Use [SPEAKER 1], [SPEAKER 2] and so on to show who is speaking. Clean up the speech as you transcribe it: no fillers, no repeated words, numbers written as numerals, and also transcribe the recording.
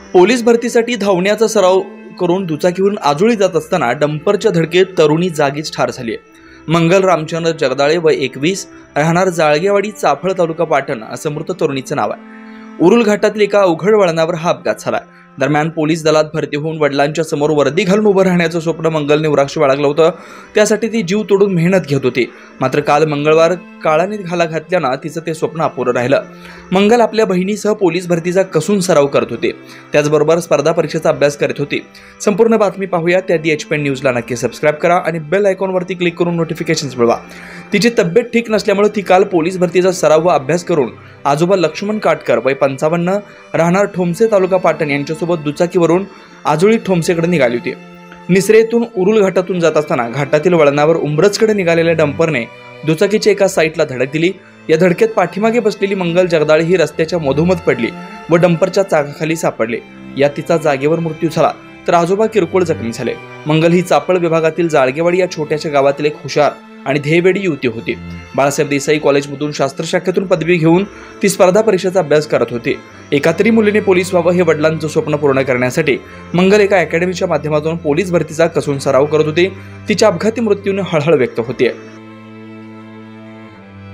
[SPEAKER 1] Police भरतीसाठी धावण्याचा सराव करून दुचाकीवरून आजोळी जात असताना डंपरच्या धडकेत तरुणी जागीच ठार झाली आहे। मंगल रामचंद्र जगदाळे वय 21 राहणार जाळगेवाडी चाफळ तालुका पाटण असं मृत तरुणीचं नाव आहे। उरुल घाटातील एका अवघड वळणावर हा अपघात झाला। दरम्यान पोलीस दलात भरती होऊन वडिलांच्या समोर वर्दी घालून उभं राहण्याचं स्वप्न मंगलने उराक्ष बाळगलं होतं। त्यासाठी ती जीव तोडून मेहनत घेत होती। मात्र काल मंगळवार काळाने घाला घातल्यानं तिचं ते स्वप्न अपुरं राहिलं। मंगल आपल्या बहिणीसह पोलीस भरतीचा कसून सराव करत होते, त्याचबरोबर स्पर्धा परीक्षेचा अभ्यास करत होती। संपूर्ण बातमी पाहूया त्याआधी एचपीएन न्यूजला नक्की सबस्क्राईब करा आणि बेल आयकॉनवरती क्लिक करून नोटिफिकेशन्स मिळवा। तिची तब्येत ठीक नसल्यामुळे ती काल पोलीस भरतीचा सराव व अभ्यास करून आजोबा लक्ष्मण काटकर वय 55 राहणार ठोंबसे तालुका पाटण यांच्यासोबत दुचाकीवरून आजोळी ठोंबसेकडे निघाली होती। निसरेतून उरुल घाटातून जात असताना घाटातील वळणावर उंबरजकडे निघालेल्या डंपरने दुचाकीच्या एका साईडला धडक दिली। या धडकेत पाठीमागे बसलेली मंगल जगदाळे ही रस्त्याच्या मधोमध पडली व डंपरच्या चाकाखाली सापडले। यात तिचा जागेवर मृत्यू झाला तर आजोबा किरकोळ जखमी झाले। मंगल ही चाफळ विभागातील जाळगेवाडी या छोट्याशा गावातील एक हुशार आणि ध्येयवेडी युवती होती। बाळासाहेब देसाई कॉलेजमधून शास्त्र शाखेतून पदवी घेऊन ती स्पर्धा परीक्षेचा अभ्यास करत होती। एका तरी मुलीने पोलीस व्हावं हे वडिलांचं स्वप्न पूर्ण करण्यासाठी मंगल एका अकॅडमीच्या माध्यमातून पोलीस भरतीचा कसून सराव करत होती। तिच्या अपघाती मृत्यूने हळहळ व्यक्त होते।